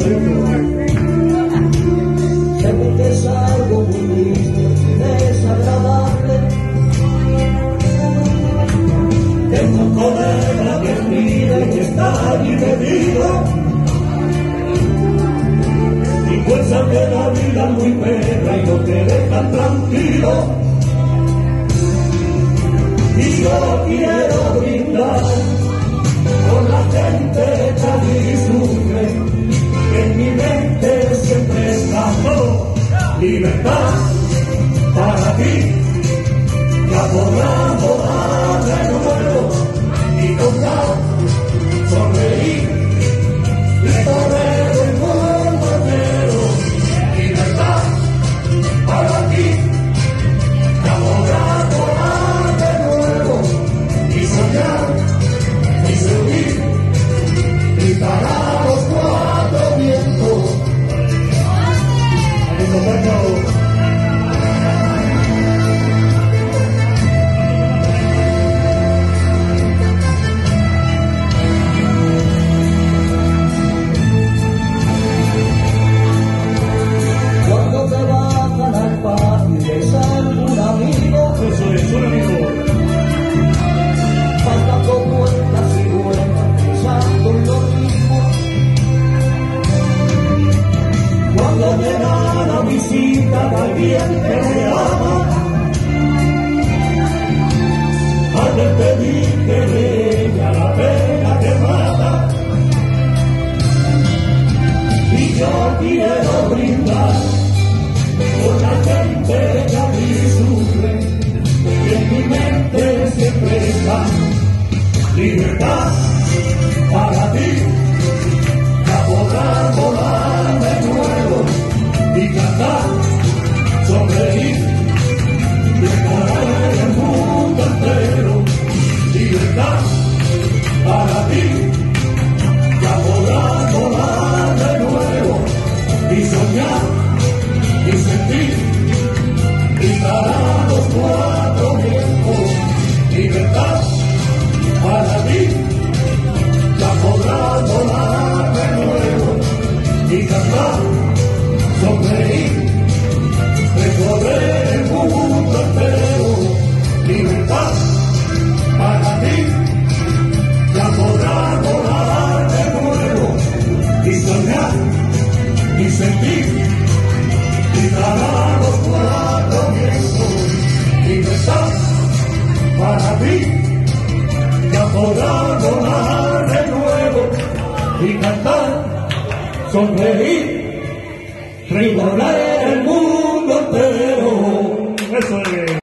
Sé que es algo muy triste y desagradable. Tengo un colega que ríe y está allí bebido, y piensa que la vida es muy perra y no te deja tranquilo. Y yo quiero brindar con la gente que allí sufre, que en mi mente siempre está libertad para ti. Ya podrás volar de nuevo y tocar, sonreír y correr el mundo entero. Libertad para ti. Ya podrás volar de nuevo y soñar y seguir, gritar a los cuatro vientos. Cuando te bajan al patio y ves a algún amigo, Eso es, un amigo. vas dando vueltas y vueltas pensando en lo mismo. Cuando llega la visita de alguien que te ama, al despedirte de ella la pena te mata. Y yo quiero brindar por la gente que allí sufre, que en mi mente siempre está libertad para ti. Ya podrás volar de nuevo y cantar, sonreír, recorrer el mundo entero. Libertad para ti. Ya podrás volar de nuevo y soñar y sentir, gritar a los cuatro vientos. Libertad para ti. Ya podrás volar de nuevo y cantar, sonreír, recorrer el mundo entero. Libertad para ti. Ya podrás volar de nuevo y soñar y sentir, gritar a los cuatro vientos. Libertad para ti. Ya podrás volar de nuevo y cantar, sonreír, recorrer el mundo entero. Eso es.